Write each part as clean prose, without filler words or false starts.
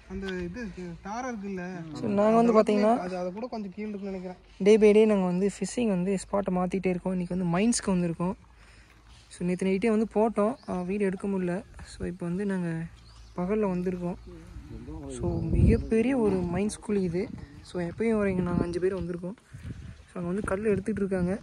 அந்த இது தாரா இருக்குல்ல. ஸோ நாங்கள் வந்து பார்த்தீங்கன்னா அதை கூட கொஞ்சம் கீழே இருக்குன்னு நினைக்கிறேன். டே பை டே நாங்கள் வந்து ஃபிஷ்ஷிங் வந்து ஸ்பாட்டை மாற்றிட்டே இருக்கோம். இன்றைக்கி வந்து மைன்ஸ்க்கு வந்திருக்கோம். ஸோ நேற்று நைட்டே வந்து போட்டோம், வீடியோ எடுக்க முடியல. ஸோ இப்போ வந்து நாங்கள் பகலில் வந்திருக்கோம். ஸோ மிகப்பெரிய ஒரு மைன்ஸ் குழி இது. ஸோ எப்பயும் வரீங்க, நாங்கள் 5 பேர் வந்திருக்கோம். ஸோ அங்கே வந்து கல் எடுத்துகிட்டு இருக்காங்க.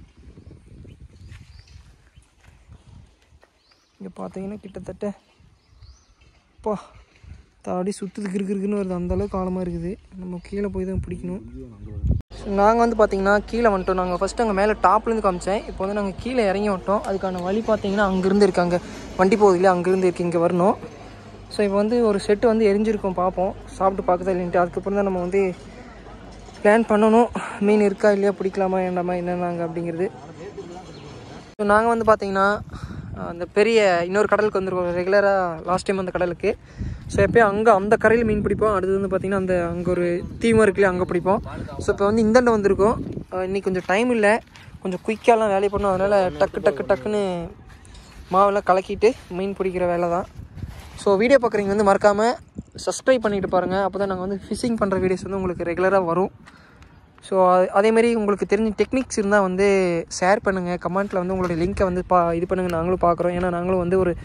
இங்கே பார்த்தீங்கன்னா கிட்டத்தட்ட அப்பா தாடி சுற்றுதுக்கு இருக்குன்னு வருது, அந்தளவுக்கு ஆழமாக இருக்குது. நம்ம கீழே போய் தான் பிடிக்கணும். ஸோ நாங்கள் வந்து பார்த்திங்கன்னா கீழே வந்துட்டோம். நாங்கள் ஃபஸ்ட்டு அங்கே மேலே டாப்லேருந்து காமிச்சேன். இப்போ வந்து நாங்கள் கீழே இறங்கி வந்துட்டோம். அதுக்கான வழி பார்த்தீங்கன்னா அங்கேருந்து இருக்காங்க, வண்டி போகுது இல்லையா, அங்கேருந்து இருக்குது, இங்கே வரணும். ஸோ இப்போ வந்து ஒரு செட்டு வந்து எரிஞ்சிருக்கோம், பார்ப்போம் சாப்பிட்டு பார்க்குதா இல்லைன்ட்டு. அதுக்கப்புறம் தான் நம்ம வந்து பிளான் பண்ணணும், மீன் இருக்கா இல்லையா, பிடிக்கலாமா வேண்டாமா என்னென்னாங்க அப்படிங்கிறது. ஸோ நாங்கள் வந்து பார்த்திங்கன்னா அந்த பெரிய இன்னொரு கடலுக்கு வந்துருக்கோம் ரெகுலராக, லாஸ்ட் டைம் அந்த கடலுக்கு. ஸோ எப்போயும் அங்கே அந்த கரையில் மீன் பிடிப்போம். அடுத்தது வந்து பார்த்திங்கன்னா அந்த அங்கே ஒரு தீவு இருக்குல்லையா, அங்கே பிடிப்போம். ஸோ இப்போ வந்து இந்தாண்ட வந்திருக்கோம். இன்றைக்கி கொஞ்சம் டைம் இல்லை, கொஞ்சம் குயிக்காலாம் வேலையை பண்ணோம். அதனால் டக்குன்னு மாவெல்லாம் கலக்கிட்டு மீன் பிடிக்கிற வேலை தான். ஸோ வீடியோ பார்க்குறீங்க வந்து மறக்காமல் சப்ஸ்கிரைப் பண்ணிட்டு பாருங்கள். அப்போ தான் நாங்கள் வந்து ஃபிஷிங் பண்ணுற வீடியோஸ் வந்து உங்களுக்கு ரெகுலராக வரும். ஸோ அதேமாதிரி உங்களுக்கு தெரிஞ்ச டெக்னிக்ஸ் இருந்தால் வந்து ஷேர் பண்ணுங்கள், கமெண்ட்டில் வந்து உங்களுடைய லிங்க்கை வந்து இது பண்ணுங்கள். நாங்களும் பார்க்குறோம். ஏன்னா நாங்களும் வந்து ஒரு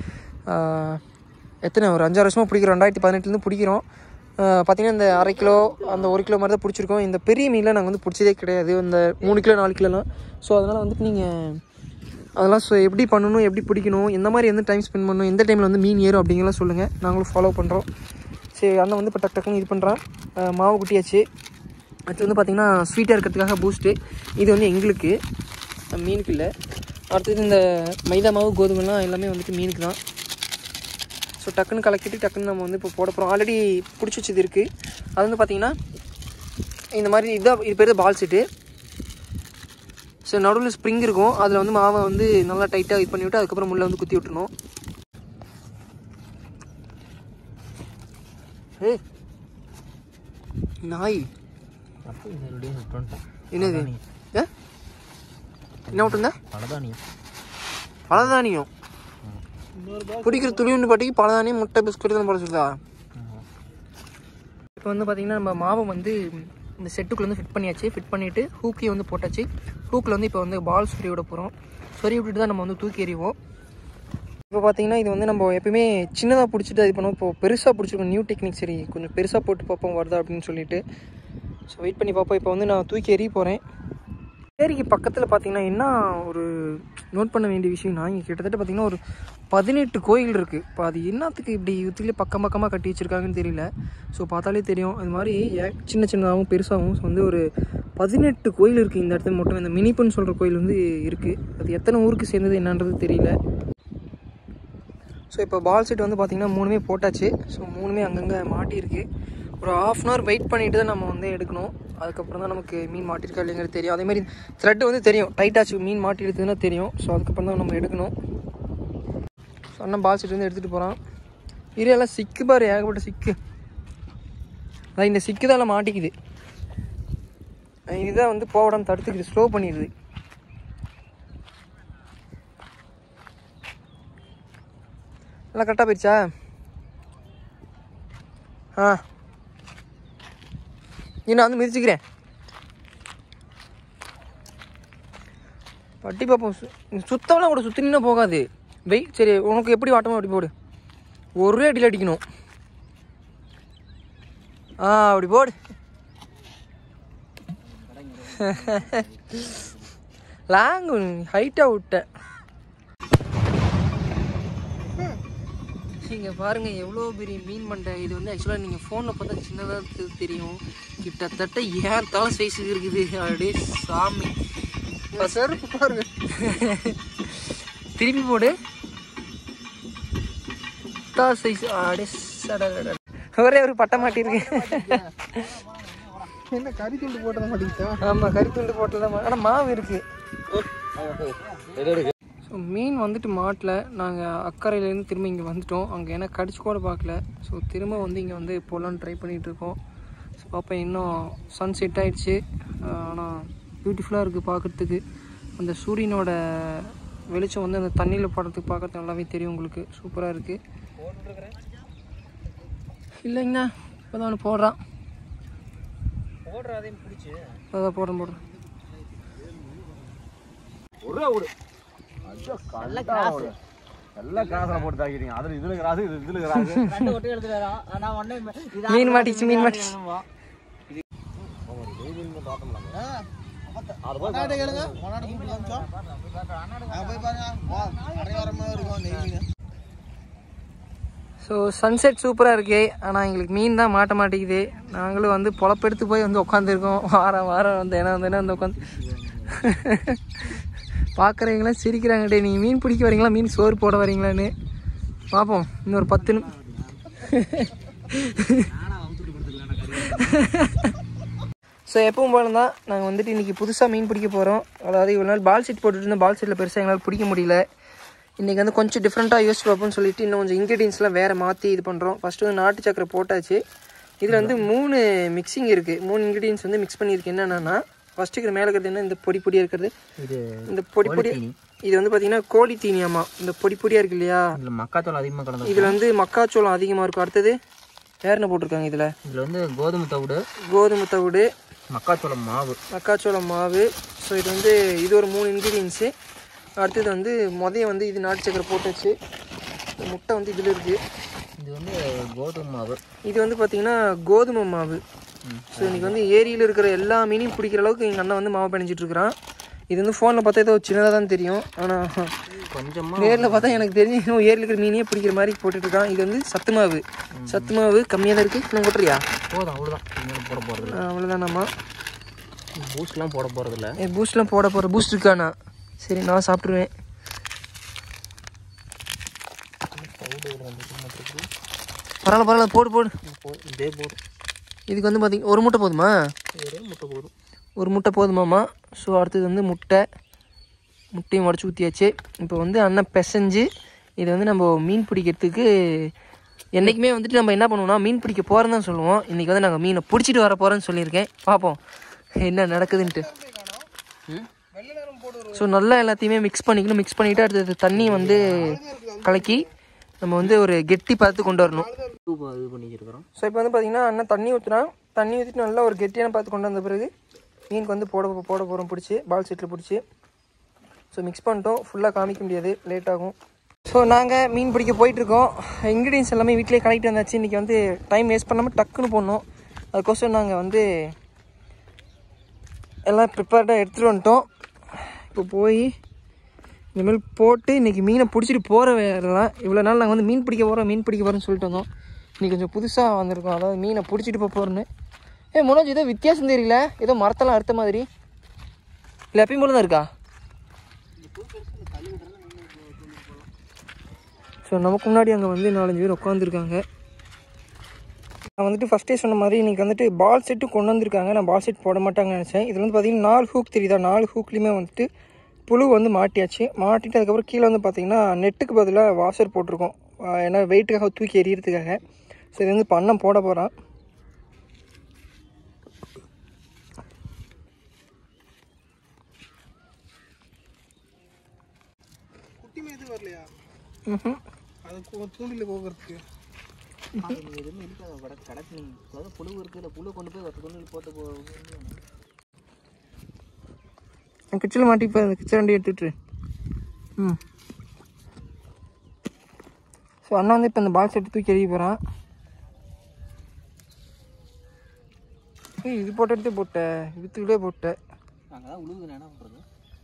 ஒரு 5-6 வருஷமாக பிடிக்கிறோம். 2018 பிடிக்கிறோம். பார்த்திங்கன்னா இந்த 1/2 கிலோ அந்த 1 கிலோ மாதிரி தான் பிடிச்சிருக்கோம். இந்த பெரிய மீனில் நாங்கள் வந்து பிடிச்சதே கிடையாது, இந்த 3 கிலோ 4 கிலோலாம். ஸோ அதனால் வந்துட்டு நீங்கள் அதெல்லாம் எப்படி பண்ணணும், எப்படி பிடிக்கணும், எந்த மாதிரி எந்த டைம் ஸ்பெண்ட் பண்ணணும், எந்த டைமில் வந்து மீன் ஏறும் அப்படிங்கலாம் சொல்லுங்கள், நாங்களும் ஃபாலோ பண்ணுறோம். சரி, அண்ணன் வந்து இப்போ டக்குன்னு இது பண்ணுறான். மாவு குட்டியாச்சு. அடுத்து வந்து பார்த்திங்கன்னா ஸ்வீட்டாக இருக்கிறதுக்காக பூஸ்ட்டு. இது வந்து எங்களுக்கு, மீனுக்கு இல்லை. அடுத்தது இந்த மைதா மாவு கோதுமைலாம் எல்லாமே வந்துட்டு மீனுக்கு தான். ஸோ டக்குன்னு கலக்கிட்டு டக்குன்னு நம்ம வந்து இப்போ போட போகிறோம். ஆல்ரெடி பிடிச்சி வச்சது இருக்குது. அது வந்து பார்த்திங்கன்னா இந்த மாதிரி இது பேர் பால் செட்டு. ஸோ நடுவில் ஸ்ப்ரிங் இருக்கும், அதில் வந்து மாவை வந்து நல்லா டைட்டாக இது பண்ணி விட்டு அதுக்கப்புறம் முள்ளை வந்து குத்தி விட்டுணும். நாய் என்னது என்ன விட்டுருந்தா? பழதானியம் பிடிக்கிற துளிவுண்டு பாட்டிக்கு பழதானியம் முட்டை பிஸ்கட் தான் போட சொல்லுதா. இப்போ வந்து பார்த்திங்கன்னா நம்ம மாவை வந்து இந்த செட்டுக்குள்ளே வந்து ஃபிட் பண்ணியாச்சு. ஃபிட் பண்ணிவிட்டு ஹூக்கையும் வந்து போட்டாச்சு. ஹூக்கில் வந்து இப்போ வந்து பால் சொறி விட போகிறோம். சொறி விட்டுட்டு தான் நம்ம வந்து தூக்கி எறிவோம். இப்போ பார்த்திங்கன்னா இது வந்து நம்ம எப்பயுமே சின்னதாக பிடிச்சிட்டு இது பண்ணுவோம். இப்போ பெருசாக பிடிச்சிருக்கோம், நியூ டெக்னிக். சரி கொஞ்சம் பெருசாக போட்டு பார்ப்போம் வருதா அப்படின்னு சொல்லிட்டு. ஸோ வெயிட் பண்ணி பார்ப்போம். இப்போ வந்து நான் தூக்கி எறிய போகிறேன். ஏரிக்கு பக்கத்தில் பார்த்திங்கன்னா என்ன ஒரு நோட் பண்ண வேண்டிய விஷயம்னா, இங்கே கிட்டத்தட்ட பார்த்திங்கன்னா ஒரு 18 கோயில் இருக்குது. இப்போ அது என்னத்துக்கு இப்படி இதுலேயே பக்கமாக கட்டி வச்சுருக்காங்கன்னு தெரியல. ஸோ பார்த்தாலே தெரியும், அது மாதிரி சின்னதாகவும் பெருசாகவும் வந்து ஒரு 18 கோயில் இருக்குது இந்த இடத்துல மட்டும். இந்த மினிப்புன்னு சொல்கிற கோயில் வந்து இருக்குது. அது எத்தனை ஊருக்கு சேர்ந்தது என்னன்றது தெரியல. ஸோ இப்போ பால் செட் வந்து பார்த்திங்கன்னா 3மே போட்டாச்சு. ஸோ 3மே அங்கங்கே மாட்டியிருக்கு. ஒரு 1/2 அன் ஹவர் வெயிட் பண்ணிவிட்டு தான் நம்ம வந்து எடுக்கணும். அதுக்கப்புறம் தான் நமக்கு மீன் மாட்டியிருக்கா இல்லைங்கிறது தெரியும். அதேமாதிரி த்ரெட்டு வந்து தெரியும், டைட்டாச்சு மீன் மாட்டி எடுத்ததுன்னா தெரியும். ஸோ அதுக்கப்புறம் தான் நம்ம எடுக்கணும். ஸோ அண்ணன் பால் செட் வந்து எடுத்துகிட்டு போகிறான். இதெல்லாம் சிக்கு பாரு, ஏகப்பட்ட சிக்கு. அதான் இந்த சிக்கு தான் மாட்டிக்குது. இதுதான் வந்து போடாமல் தடுத்துக்குது, ஸ்லோ பண்ணிடுது. எல்லாம் கரெக்டாக போயிடுச்சா? நான் வந்து மிதிச்சுக்கிறேன். பட்டி பார்ப்போம். சுத்தம்லாம் கூட சுற்றினா போகாது. சரி, உனக்கு எப்படி வாட்டமோ அப்படி போடு. ஒரே அடியில் அடிக்கணும். அப்படி போடு. லாங்கு ஹைட்டாக விட்டேன். இங்கே பாருங்கள் எவ்வளோ பெரிய மீன் மண்டை. இது வந்து ஆக்சுவலாக நீங்கள் ஃபோனில் பார்த்தா சின்னதாக தெரியும், கிட்டத்தட்ட ஏன் தலை சைஸுக்கு இருக்குது. அப்படியே சாமி செருப்பு பாருங்க. திருப்பி போடு. சைஸ் அப்படியே ஒரே ஒரு பட்டை மாட்டிருக்கு. என்ன கறி துண்டு போட்டதை மாட்டிக்கிட்டா? ஆமாம், கறி துண்டு போட்டதான். ஆனால் மாவு இருக்குது. ஸோ மீன் வந்துட்டு மாட்டில் நாங்கள் அக்கறையிலேருந்து திரும்ப இங்கே வந்துவிட்டோம். அங்கே ஏன்னா கடிச்சு கூட பார்க்கல. ஸோ திரும்ப வந்து இங்கே வந்து போகலான்னு ட்ரை பண்ணிகிட்ருக்கோம். ஸோ அப்போ இன்னும் சன் செட் ஆகிடுச்சு. ஆனால் பியூட்டிஃபுல்லாக இருக்குது பார்க்குறதுக்கு. அந்த சூரியனோட வெளிச்சம் வந்து அந்த தண்ணியில் படுறதுக்கு பார்க்குறது நல்லாவே தெரியும் உங்களுக்கு. சூப்பராக இருக்குது இல்லைங்கண்ணா. இப்போ தான் ஒன்று போடுறான். போடுறாதையும் பிடிச்சி அதான் போடுறேன். எல்லாம் கிராஸ்ல போட்டு தாக்கிட்டீங்க. அதுல இதுல கிராஸ் இதுல கிராஸ் ரெண்டு ஒட்டி எடுத்துறான். நான் ஒண்ணே மீன் மாட்டிச்சு. ஸோ சன்செட் சூப்பராக இருக்கு. ஆனால் எங்களுக்கு மீன் தான் மாட்ட மாட்டேங்குது. நாங்களும் வந்து பொழப்பெடுத்து போய் வந்து உட்காந்துருக்கோம். வாரம் வந்து என்ன வந்து உட்காந்து பார்க்குறவங்களாம் சிரிக்கிறாங்க. டே நீங்கள் மீன் பிடிக்க வரீங்களா, மீன் சோறு போட வரீங்களான்னு பார்ப்போம். இன்னொரு 10 நிமிஷம். ஸோ எப்பவும் போல தான் நாங்கள் வந்துட்டு இன்றைக்கி புதுசாக மீன் பிடிக்க போகிறோம். அதாவது இவ்வளோ நாள் பால் சீட் போட்டுட்டு இருந்தோம். பால் சீட்டில் பெருசாக எங்களால் பிடிக்க முடியல. இன்றைக்கி வந்து கொஞ்சம் டிஃப்ரெண்ட்டாக யோசிச்சு பார்ப்போம்னு சொல்லிட்டு இன்னும் கொஞ்சம் இன்க்ரீடியன்ஸ்லாம் வேறு மாற்றி இது பண்ணுறோம். ஃபஸ்ட்டு வந்து நாட்டு சக்கரை போட்டாச்சு. இதில் வந்து 3 மிக்சிங் இருக்குது. 3 இன்க்ரீடியன்ஸ் வந்து மிக்ஸ் பண்ணியிருக்கு. என்னென்னா ஃபஸ்ட்டுக்கு மேலே இருக்கிறது என்ன, இந்த பொடியாக இருக்கிறது. இந்த பொடி இது வந்து பார்த்தீங்கன்னா கோழி தீனியாமா. இந்த பொடியாக இருக்கு இல்லையா, மக்காச்சோளம் அதிகமாக கலந்து. இதில் வந்து மக்காச்சோளம் அதிகமாக இருக்கும். அடுத்தது வேறு என்ன போட்டிருக்காங்க இதில் வந்து கோதுமை தவிடு, மக்காச்சோளம் மாவு. ஸோ இது வந்து இது ஒரு 3 இன்க்ரீடியன்ஸு. அடுத்தது வந்து வந்து இது நாட்டு சக்கரை போட்டுச்சு. முட்டை வந்து இதில் இருக்குது. இது வந்து கோதுமை மாவு. இது வந்து பார்த்திங்கன்னா கோதுமை மாவு. ஸோ இன்றைக்கி வந்து ஏரியில் இருக்கிற எல்லா மீனையும் பிடிக்கிற அளவுக்கு எங்கள் அண்ணன் வந்து மாவு பிணைஞ்சிட்ருக்கிறான். இது வந்து ஃபோனில் பார்த்தா ஏதோ சின்னதாக தான் தெரியும். ஆனால் கொஞ்சமாக நேரில் பார்த்தா எனக்கு தெரிஞ்சு இன்னும் ஏரியில் இருக்கிற மீனையே பிடிக்கிற மாதிரி போட்டுட்ருக்கான். இது வந்து சத்து மாவு கம்மியாக தான் இருக்குது. இன்னும் போட்டுறியா? போதும், அவ்வளோதான். போட போகிறது அவ்வளோதான். நம்ம பூஸ்ட்லாம் போட போகிறதில்ல. பூஸ்ட்லாம் போட போகிற பூஸ்ட் இருக்காண்ணா? சரி, நான் சாப்பிட்ருவேன். பரவாயில்ல போடு. இதே போதும். இதுக்கு வந்து பார்த்திங்க ஒரு முட்டை போதுமா? ஒரு முட்டை போதுமாம்மா. ஸோ அடுத்தது வந்து முட்டையும் உடச்சி ஊற்றியாச்சு. இப்போ வந்து அண்ணன் பிசைஞ்சு இதை வந்து நம்ம மீன் பிடிக்கிறதுக்கு என்றைக்குமே வந்துட்டு நம்ம என்ன பண்ணுவோம்னா மீன் பிடிக்க போகிறேன்னு தான் சொல்லுவோம். இன்றைக்கி வந்து நாங்கள் மீனை பிடிச்சிட்டு வர போகிறேன்னு சொல்லியிருக்கேன். பார்ப்போம் என்ன நடக்குதுன்ட்டு. ஸோ நல்லா எல்லாத்தையுமே மிக்ஸ் பண்ணிக்கிட்டு அடுத்தது தண்ணி வந்து கலக்கி நம்ம வந்து ஒரு கெட்டி பார்த்து கொண்டு வரணும். இது பண்ணிக்கிறோம். ஸோ இப்போ வந்து பார்த்திங்கன்னா அண்ணன் தண்ணி ஊற்றிட்டு நல்லா ஒரு கெட்டியான பார்த்து கொண்டு வந்த பிறகு மீனுக்கு வந்து போட போகிறோம். பிடிச்சி பால் சீட்டில் பிடிச்சி ஸோ மிக்ஸ் பண்ணிட்டோம். ஃபுல்லாக காமிக்க முடியாது, லேட் ஆகும். ஸோ நாங்கள் மீன் பிடிக்க போயிட்டுருக்கோம். இன்க்ரீடியன்ஸ் எல்லாமே வீட்டிலே கலெக்ட் வந்தாச்சு. இன்றைக்கி வந்து டைம் வேஸ்ட் பண்ணாமல் டக்குன்னு போடணும். அதுக்கோசரம் நாங்கள் வந்து எல்லாம் ப்ரிப்பேர்டாக எடுத்துகிட்டு வந்துட்டோம். இப்போ போய் இனிமேல் போட்டு இன்றைக்கி மீனை பிடிச்சிட்டு போகிற வேலைலாம். இவ்வளோ நாள் நாங்கள் வந்து மீன் பிடிக்க போகிறோம்னு சொல்லிட்டு வந்தோம். இன்றைக்கி கொஞ்சம் புதுசாக வந்திருக்கோம். அதாவது மீனை பிடிச்சிட்டு போகிறோன்னு. மனோஜ் ஏதோ வித்தியாசம் தெரியல, ஏதோ மரத்தெல்லாம் அறுத்த மாதிரி இல்லை, எப்பயும் போல தான் இருக்கா? ஸோ நமக்கு முன்னாடி அங்கே வந்து 4-5 பேர் உட்காந்துருக்காங்க. நான் வந்துட்டு ஃபஸ்ட்டே சொன்ன மாதிரி இன்றைக்கி வந்துட்டு பால் செட்டு கொண்டு வந்திருக்காங்க. நான் பால் செட் போட மாட்டாங்கன்னு நினச்சேன். இதில் வந்து பார்த்திங்கன்னா 4 ஹூக் தெரியுதா, 4 ஹூக்லேயுமே வந்துட்டு புழு வந்து மாட்டிட்டு அதுக்கப்புறம் கீழே வந்து பார்த்திங்கன்னா நெட்டுக்கு பதிலாக வாஷர் போட்டிருக்கோம். ஏன்னா வெயிட்டுக்காக தூக்கி எறிகிறதுக்காக. ஸோ இது வந்து பண்ணம் போட போகிறான். குட்டி மீது வரலையா? அது தூண்டில் போகிறதுக்கு எதுவுமே இருக்காது. கடத்தி புழு இருக்குது. புழு கொண்டு போய் தூண்டில் போட்டு கிச்சனில் மாட்டிப்போ. அந்த கிச்சன் எடுத்துட்டு ஸோ அண்ணா வந்து இப்போ இந்த பால் செட்டு தூக்கி எறிய போகிறான். இது போட்டு போட்டேன், வித்துக்கிட்டே போட்டேன். அங்கே தான் உழுவுது, என்ன பண்ணுறது?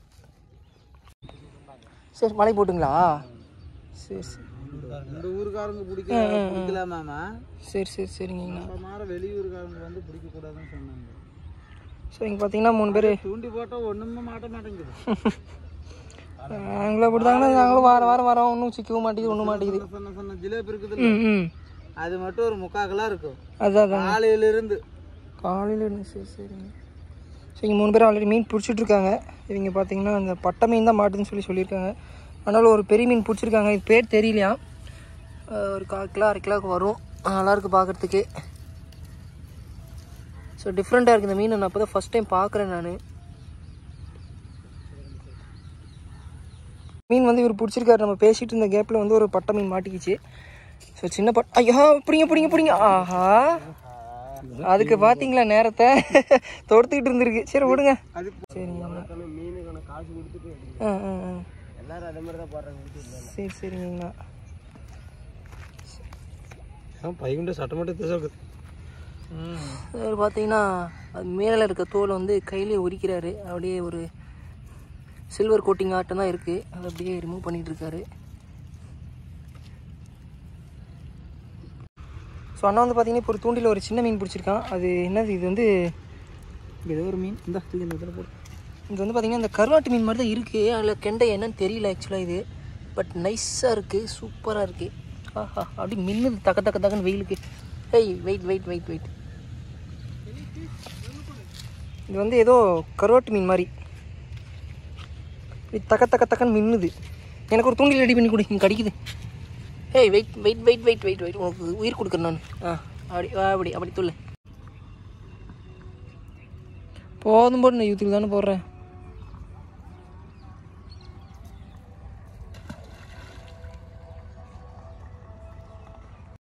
சரி, மழை போட்டுங்களா? சரி இந்த ஊருக்காரங்க பிடிக்கலாமா? சரிங்கண்ணா. வெளியூருக்காரங்க வந்து பிடிக்கக்கூடாதுன்னு சொன்னாங்க. ஸோ இங்கே பார்த்தீங்கன்னா 3 பேர் தூண்டி போட்டால் ஒன்றுமே மாட்ட மாட்டேங்குது. நாங்களும் அப்படிதாங்கண்ணா. நாங்களும் வாரம் வரோம், ஒன்றும் சிக்கவும் மாட்டேங்குது, ஒன்றும் மாட்டேங்குது. சொன்ன ஜிலேபி இருக்குது, அது மட்டும் ஒரு 3/4 கிலோ இருக்கும். அதான் காலையிலிருந்து சரிங்க. ஸோ இங்கே 3 பேர் ஆல்ரெடி மீன் பிடிச்சிட்ருக்காங்க. இவங்க பார்த்தீங்கன்னா அந்த பட்டை மீன் தான் மாட்டுதுன்னு சொல்லியிருக்காங்க. அதனால் ஒரு பெரிய மீன் பிடிச்சிருக்காங்க. இது பேர் தெரியலையா. ஒரு 1/4 கிலோ 1/2 கிலோவுக்கு வரும். நல்லாயிருக்கு பார்க்குறதுக்கு. ஸோ டிஃப்ரெண்ட்டாக இருக்குது இந்த மீன். நான் அப்போ தான் ஃபஸ்ட் டைம் பார்க்குறேன். நான் மீன் வந்து இவர் பிடிச்சிருக்காரு. நம்ம பேசிகிட்டு இருந்த கேப்பில் வந்து ஒரு பட்டை மீன் மாட்டிக்கிச்சு. ஸோ சின்ன ஐயா பிடிங்க. ஆஹா அதுக்கு பார்த்தீங்களா நேரத்தை தொடுத்துக்கிட்டு இருந்திருக்கு. சரி விடுங்க. அது சரிங்கண்ணா. மீனுக்கான காசு கொடுத்துட்டு எல்லாரும் அதே மாதிரி தான் போடுறாங்க. சரி சரிங்கண்ணா. பையன்கிட்ட சட்டை மட்டும் இருக்குது. அவர் பார்த்தீங்கன்னா அது மேலே இருக்க தோலை வந்து கையிலே உரிக்கிறாரு. அப்படியே ஒரு சில்வர் கோட்டிங் ஆட்டம் தான் இருக்குது. அதை அப்படியே ரிமூவ் பண்ணிகிட்டு இருக்காரு. ஸோ அண்ணா வந்து பார்த்தீங்கன்னா இப்போ ஒரு தூண்டில் ஒரு சின்ன மீன் பிடிச்சிருக்கான். அது என்னது, இது வந்து ஏதோ ஒரு மீன் இந்த இதில் போட்டு இது வந்து பார்த்தீங்கன்னா இந்த கருவாட்டு மீன் மாதிரி தான் இருக்குது. அதில் கெண்டை என்னன்னு தெரியல ஆக்சுவலாக இது. பட் நைஸாக இருக்குது, சூப்பராக இருக்குது. ஆஹா அப்படி மின்னுது தக்க தக்க தக்கன்னு வெயிலுக்கு. ஏய் வெயிட் வெயிட் வெயிட் வெயிட். இது வந்து ஏதோ கருவாட்டு மீன் மாதிரி இது தக்க தக்க தக்கன்னு மின்னுது. எனக்கு ஒரு தூண்டில் ரெடி பண்ணி கொடு, இங்கே கடிக்குது. ஏய் wait wait wait wait wait wait உனக்கு உயிர் கொடுக்குறேன் நான். அப்படி அப்படி அப்படி துள்ள போதும் போட்டு நான் யூத்துக்கு தானே போடுறேன்.